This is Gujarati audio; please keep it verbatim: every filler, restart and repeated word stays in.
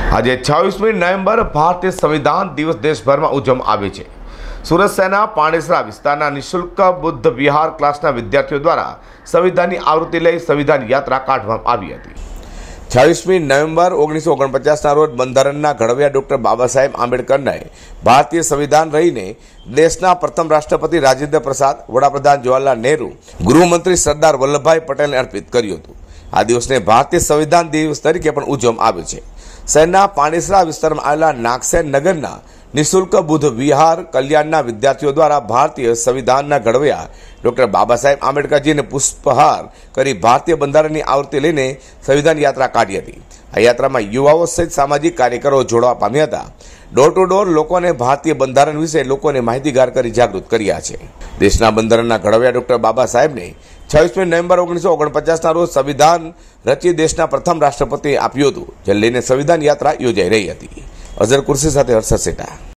આજે છવ્વીસમી નવેમ્બર ભારતીય સંविधान દિવસ દેશભરમાં ઉજવવામાં આવે છે। સુરત શહેરના પાણેસરા વિસ્તારના નિઃશુલ્ક બુદ્ધ વિહાર ક્લાસના વિદ્યાર્થીઓ દ્વારા સંવિધાનની આવૃત્તિ લઈ સંવિધાન યાત્રા કાઢવામાં આવી હતી। છવ્વીસમી નવેમ્બર ઓગણીસો ઓગણપચાસના રોજ બંધારણના ઘડવૈયા ડોક્ટર બાબા સાહેબ આંબેડકરને ભારતીય સંવિધાન રહીને દેશના પ્રથમ રાષ્ટ્રપતિ રાજેન્દ્ર પ્રસાદ, વડાપ્રધાન જવાહરલાલ નહેરુ, ગૃહમંત્રી સરદાર વલ્લભભાઈ પટેલને અર્પિત કર્યું હતું। આ દિવસને ભારતીય સંવિધાન દિવસ તરીકે પણ ઉજવવામાં આવે છે। શહેરના પાણેસરા વિસ્તારમાં આવેલા નાગસેન નગરના નિઃશુલ્ક બુદ્ધ વિહાર કલ્યાણના વિદ્યાર્થીઓ દ્વારા ભારતીય સંવિધાનના ઘડવૈયા ડોક્ટર બાબા સાહેબ આંબેડકરજીને પુષ્પહાર કરી ભારતીય બંધારણની આવૃત્તિ લઈને સંવિધાન યાત્રા કાઢી હતી। આ યાત્રામાં યુવાઓ સહિત સામાજિક કાર્યકરો જોડવા પામ્યા હતા। ડોર ટુ ડોર લોકોને ભારતીય બંધારણ વિશે લોકોને માહિતીગાર કરી જાગૃત કર્યા છે। દેશના બંધારણના ઘડવૈયા ડોક્ટર બાબા સાહેબને છવ્વીસમી નવેમ્બર ઓગણીસો ઓગણપચાસના રોજ સંવિધાન રચી દેશના પ્રથમ રાષ્ટ્રપતિ આપ્યું હતું, જે લઈને સંવિધાન યાત્રા યોજાઈ રહી હતી। અઝર કુર્સી સાથે હર્ષદ સેઠા।